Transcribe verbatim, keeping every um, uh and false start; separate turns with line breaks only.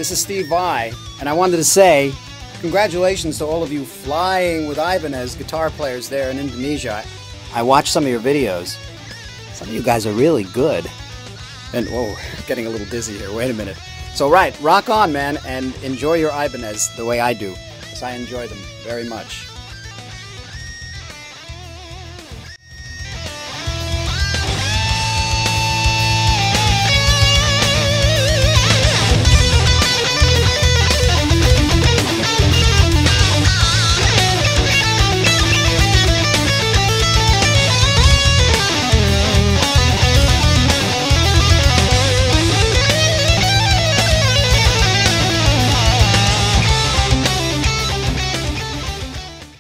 This is Steve Vai, and I wanted to say congratulations to all of you Flying with Ibanez guitar players there in Indonesia. I watched some of your videos. Some of you guys are really good. And, whoa, getting a little dizzy here. Wait a minute. So, right, rock on, man, and enjoy your Ibanez the way I do, because I enjoy them very much.